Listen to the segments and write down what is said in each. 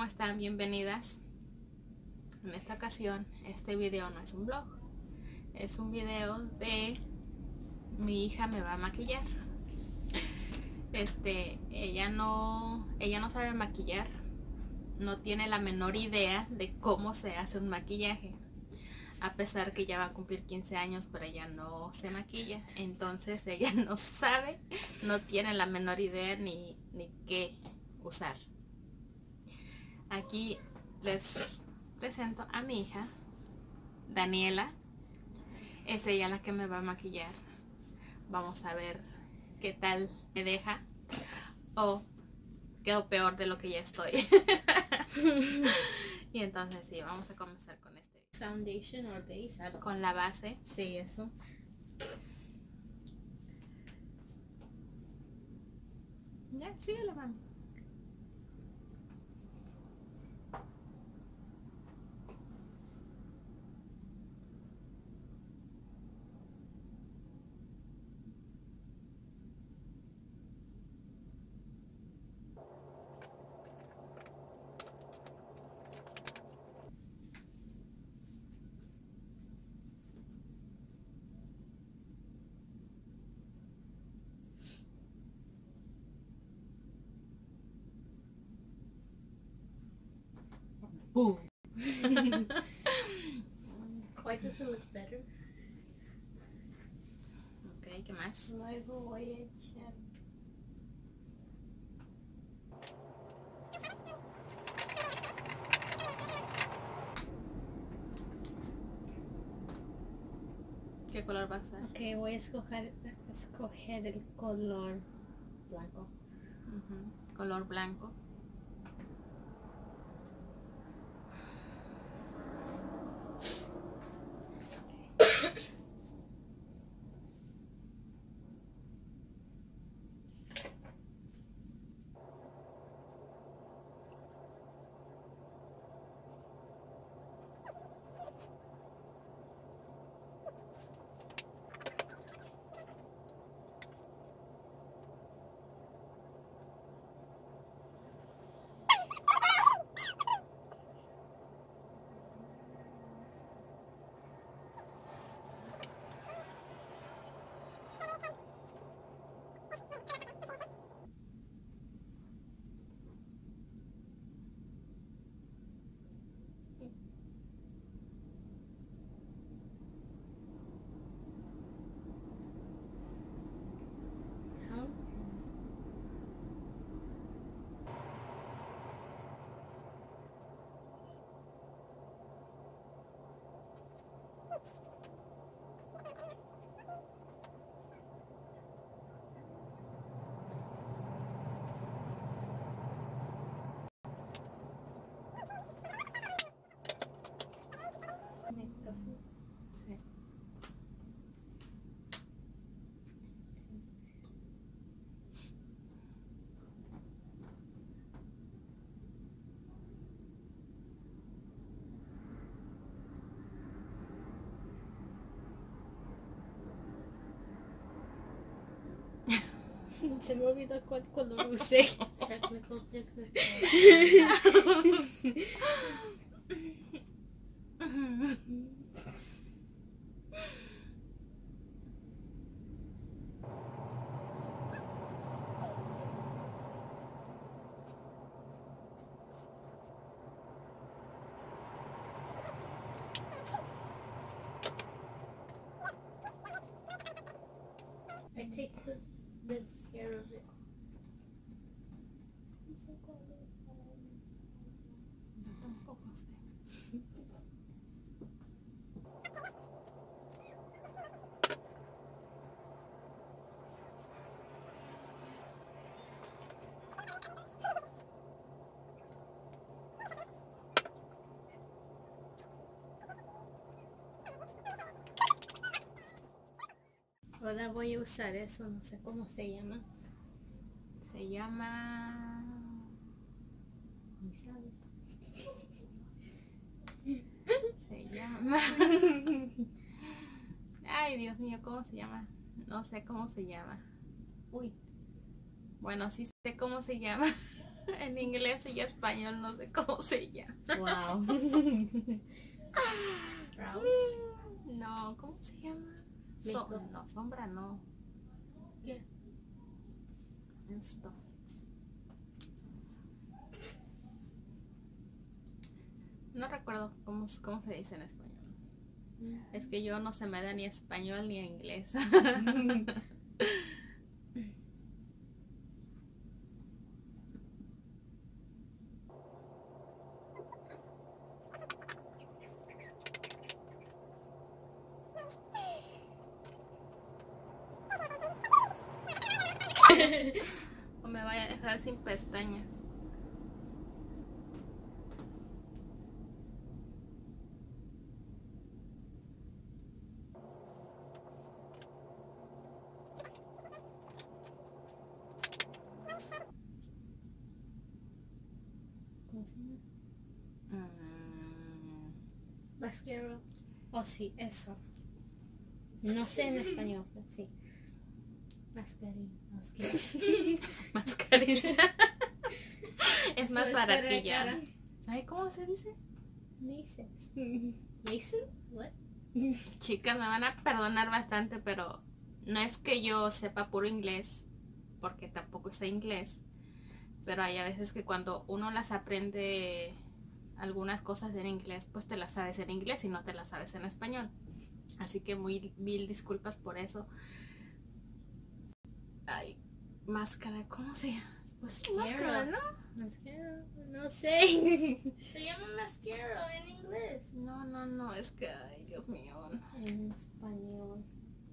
¿cómo están? Bienvenidas. En esta ocasión, este video no es un vlog, es un video de mi hija me va a maquillar. Ella no sabe maquillar, no tiene la menor idea de cómo se hace un maquillaje. A pesar que ya va a cumplir 15 años, pero ella no se maquilla. Entonces ella no sabe, no tiene la menor idea ni qué usar. Aquí les presento a mi hija, Daniela. Es ella la que me va a maquillar. Vamos a ver qué tal me deja o quedo peor de lo que ya estoy. Y entonces sí, vamos a comenzar con este Foundation or base, con la base. sí, eso. Ya, síguele, mami. Why does it look better? Ok, ¿qué más? Luego voy a echar. ¿Qué color va a ser? Ok, voy a escoger el color blanco. Color blanco. Sí. Se me olvidó cuál color usé. Technical difficulty. I take this care of it. Yo tampoco sé. Ahora voy a usar eso, no sé cómo se llama. Se llama... ¿Ni sabes? Se llama... Ay, Dios mío, ¿cómo se llama? No sé cómo se llama. Uy. Bueno, sí sé cómo se llama. En inglés y español no sé cómo se llama. Wow. No, ¿cómo se llama? Makeup. No, sombra no. ¿Qué? Esto. No recuerdo cómo se dice en español. Es que yo no se me da ni español ni inglés. O me vaya a dejar sin pestañas. ¿Cómo se llama? Mm, Mascara. Oh, sí, eso. No sé en español, pero sí. Mascarilla. Mascarilla. Es Eso más es baratilla. cara. Ay, ¿cómo se dice? Mason. Mason? What? Chicas, me van a perdonar bastante, pero no es que yo sepa puro inglés, porque tampoco sé inglés, pero hay a veces que cuando uno las aprende algunas cosas en inglés, pues te las sabes en inglés y no te las sabes en español. Así que mil disculpas por eso. Ay, máscara, ¿cómo se llama? Pues sí, máscara, ¿no? Mascara. No sé. Se llama mascara en inglés. No, es que, ay, Dios mío. En español.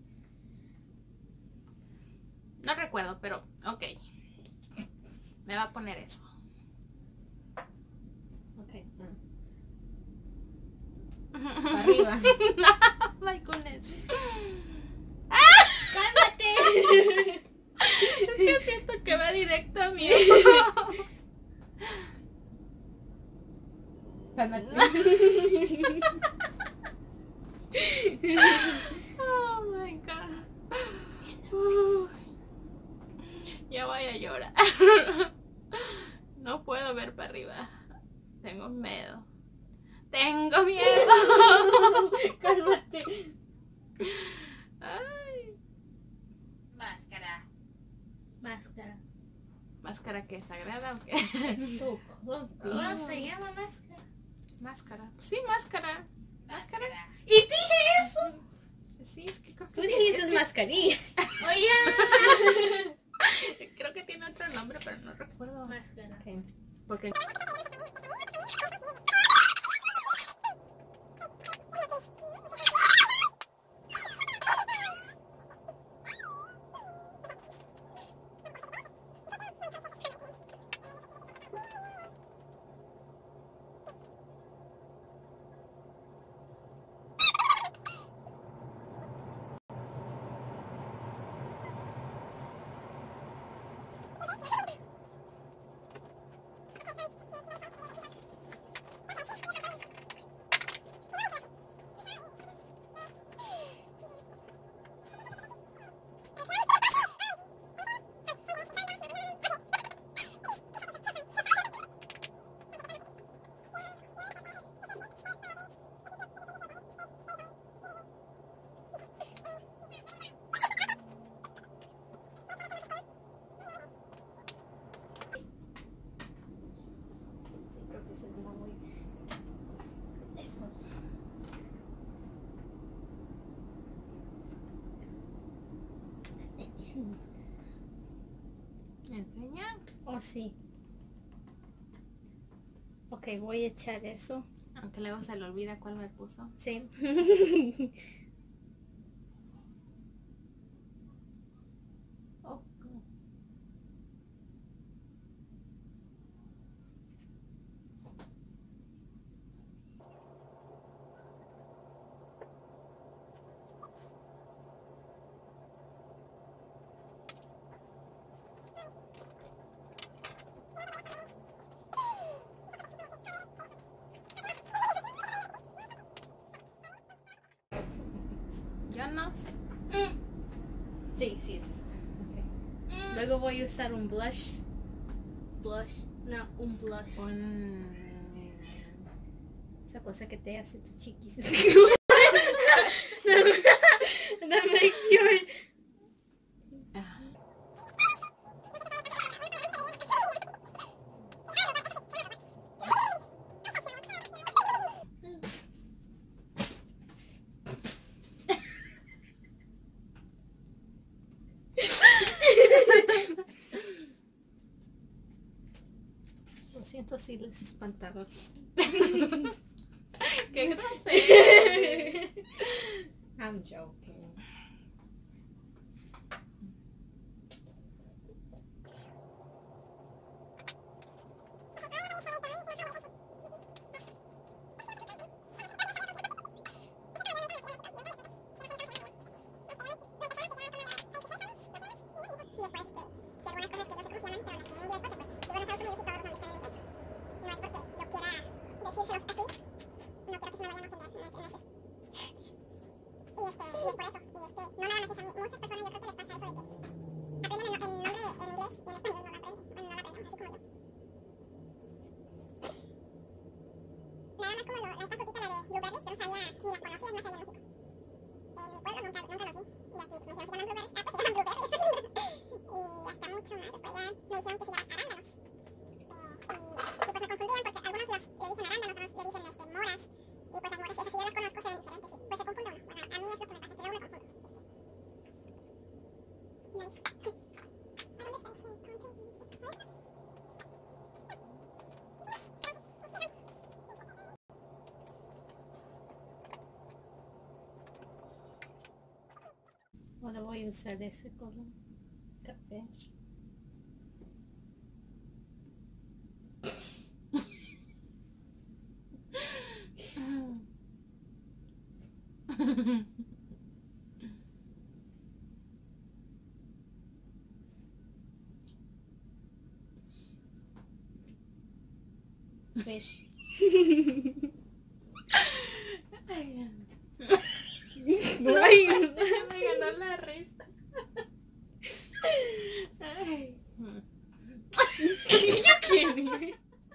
No recuerdo, pero ok. Me va a poner eso. Ok. Para arriba. My goodness. ¡Cálmate! Es que siento que va directo a mí. Cálmate. Oh my god. Uy, ya voy a llorar. No puedo ver para arriba. Tengo miedo. Tengo miedo. Cálmate. Ay. Máscara. ¿Máscara que sagrada o qué? So clumpy. ¿Cómo se llama máscara? Máscara. Sí, máscara. Máscara. ¿Y dije eso? Sí, es que creo que Tú dijiste es que- mascarilla. Oye. Creo que tiene otro nombre, pero no recuerdo. Máscara. Ok. Porque enseña. Oh, sí. Ok, voy a echar eso. Aunque luego se le olvida cuál me puso. Sí. Oh, Yo no sé. sí, sí, es eso. Okay. Luego voy a usar un blush. Blush. No, un blush. Un... Esa cosa que te hace tu chiquis. That makes you... Lo siento si les espantaron. ¡Qué grosero! I'm joking. Ahora voy a usar ese color café. Fish. Ay, Ay. me ganó la risa. Ay. ¿Yo quién?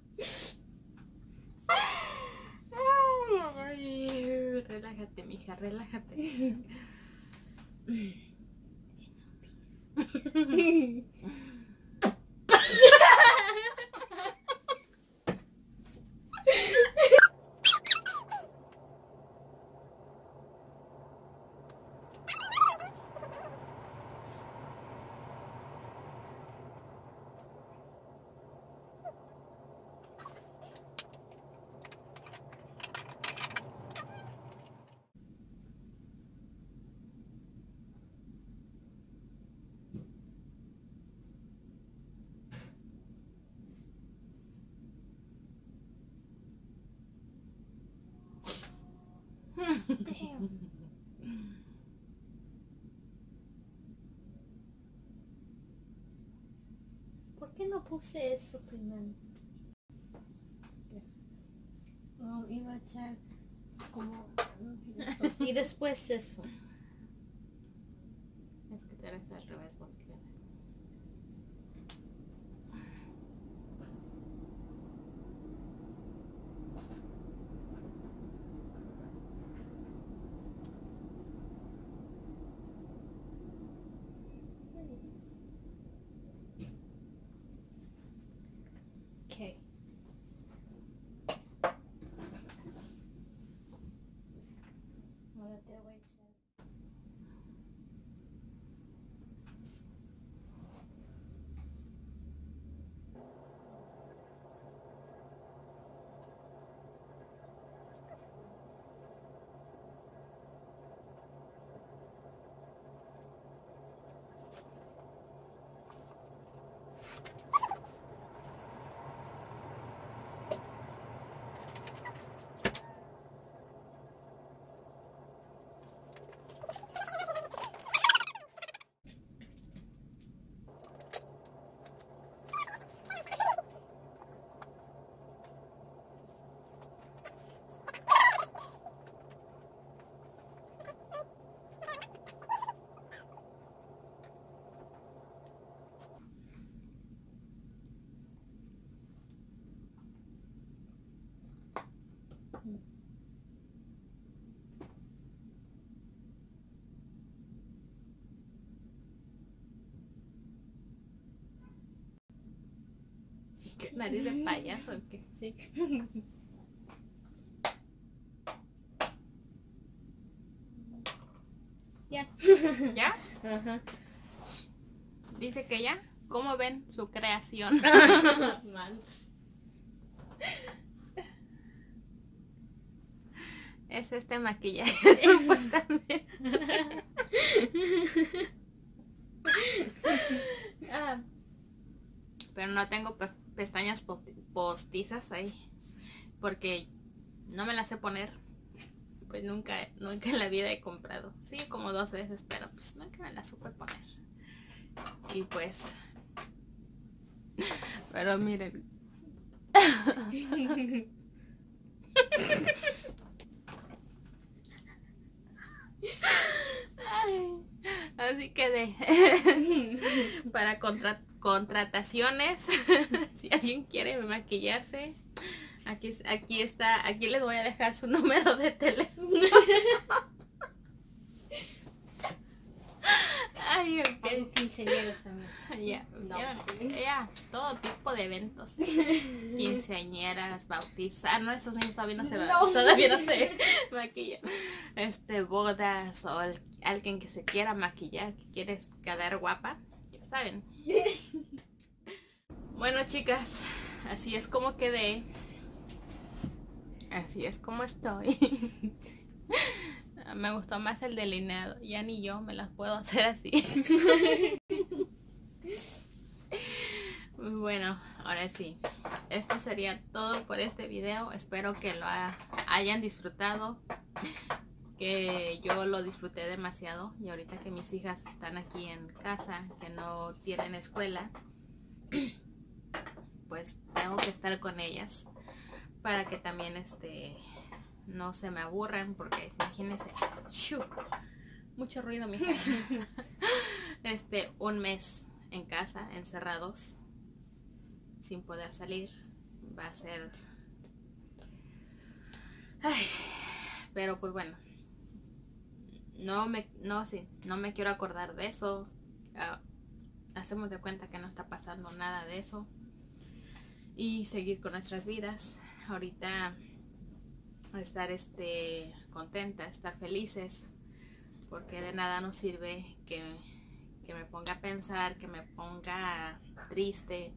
Ay, relájate, mija, relájate. Damn. ¿Por qué no puse eso primero? Oh, iba a echar como eso. Y después eso. Es que te eres al revés, volteada. Okay. Ahora te voy a echar. ¿Qué nariz de payaso o qué? Sí. Ya. ¿Ya? Ajá. Dice que ya. ¿Cómo ven su creación? Mal. Es este maquillaje, supuestamente. Ah, pero no tengo pestañas postizas ahí, porque no me las sé poner. Pues nunca en la vida he comprado. Sí, como 2 veces, pero pues nunca me las supe poner. Y pues... Pero miren. Ay, así que para contrataciones, si alguien quiere maquillarse, aquí está, aquí les voy a dejar su número de teléfono. Ay, Hay quinceañeras también. Ya, todo tipo de eventos. Quinceañeras, bautizar, no, esos niños todavía no se todavía no se maquillan. Bodas o alguien que se quiera maquillar, que quiere quedar guapa, ya saben. Bueno, chicas, así es como quedé. Así es como estoy. Me gustó más el delineado. Ya ni yo me las puedo hacer así. Bueno, ahora sí. Esto sería todo por este video. Espero que lo hayan disfrutado. Que yo lo disfruté demasiado. Y ahorita que mis hijas están aquí en casa, que no tienen escuela, pues tengo que estar con ellas. Para que también no se me aburran, porque imagínense, mucho ruido, mija. Un mes en casa, encerrados, sin poder salir, va a ser... Ay, pero pues bueno, no me quiero acordar de eso. Hacemos de cuenta que no está pasando nada de eso y seguir con nuestras vidas. Ahorita estar contenta, estar felices, porque de nada nos sirve que me ponga a pensar, que me ponga triste,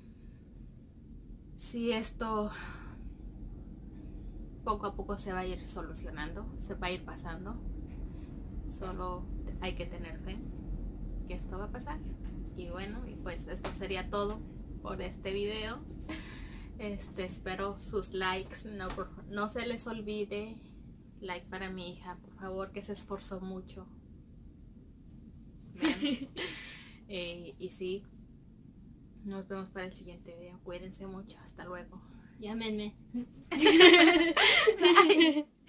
si esto poco a poco se va a ir solucionando, se va a ir pasando. Solo hay que tener fe que esto va a pasar. Y bueno, y pues esto sería todo por este video. Espero sus likes, no se les olvide, like para mi hija, por favor, que se esforzó mucho. Y sí, nos vemos para el siguiente video. Cuídense mucho, hasta luego. Llámenme. Bye.